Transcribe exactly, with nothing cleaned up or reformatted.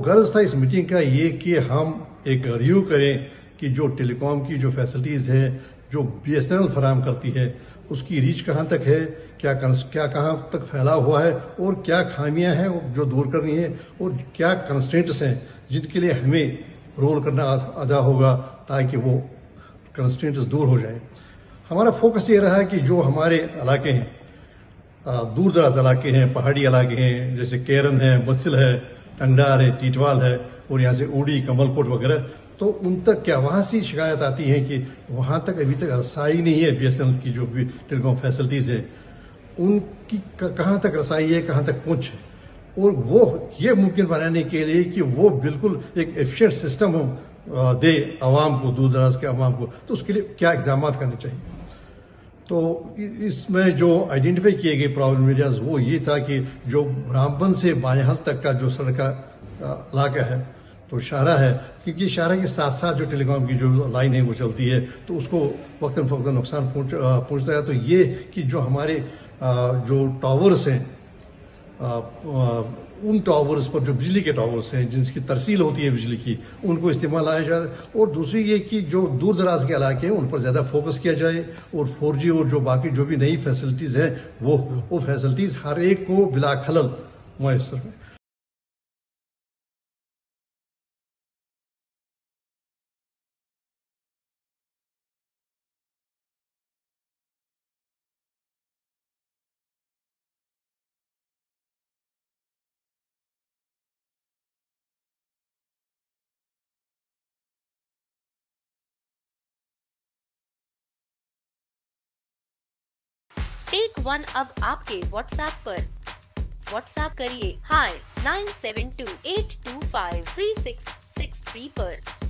गर्ज था इस मीटिंग का ये कि हम एक रिव्यू करें कि जो टेलीकॉम की जो फैसिलिटीज है जो बीएसएनएल फराहम करती है उसकी रीच कहाँ तक है, क्या क्या कहाँ तक फैला हुआ है और क्या खामियां हैं जो दूर करनी है और क्या कंस्ट्रेंट्स हैं जिनके लिए हमें रोल करना अदा होगा ताकि वो कंस्ट्रेंट्स दूर हो जाए। हमारा फोकस ये रहा कि जो हमारे इलाके हैं दूर दराज इलाके हैं, पहाड़ी इलाके हैं, जैसे केरन है, बसिल है, टंगडार है, टीटवाल है और यहाँ से उड़ी, कमलकोट वगैरह, तो उन तक क्या वहां से शिकायत आती है कि वहां तक अभी तक रसाई नहीं है बीएसएनएल की जो भी टेलीकॉम फैसिलिटीज है उनकी कहां तक रसाई है, कहां तक पहुंच है, और वो ये मुमकिन बनाने के लिए कि वो बिल्कुल एक एफिशिएंट सिस्टम हो दे आवाम को, दूर दराज के आवाम को, तो उसके लिए क्या इकदाम करने चाहिए। तो इसमें जो आइडेंटिफाई किए गए प्रॉब्लम एरियाज वो ये था कि जो ब्राह्मण से बायहल तक का जो सड़क का इलाका है तो शाहरा है, क्योंकि शाहरा के साथ साथ जो टेलीकॉम की जो लाइन है वो चलती है तो उसको वक्तन फवक्तन नुकसान पहुंचता है। तो ये कि जो हमारे जो टावर्स हैं उन टावर्स पर जो बिजली के टावर्स हैं जिनकी तरसील होती है बिजली की उनको इस्तेमाल आया जाए, और दूसरी ये कि जो दूर दराज के इलाके हैं उन पर ज़्यादा फोकस किया जाए और फोर जी और जो बाकी जो भी नई फैसिलिटीज़ हैं वो वो फैसिलिटीज़ हर एक को बिला खलल मुयसर है। टेक वन अब आपके व्हाट्सएप पर। व्हाट्सएप करिए हाई nine seven two eight two five three six six three पर।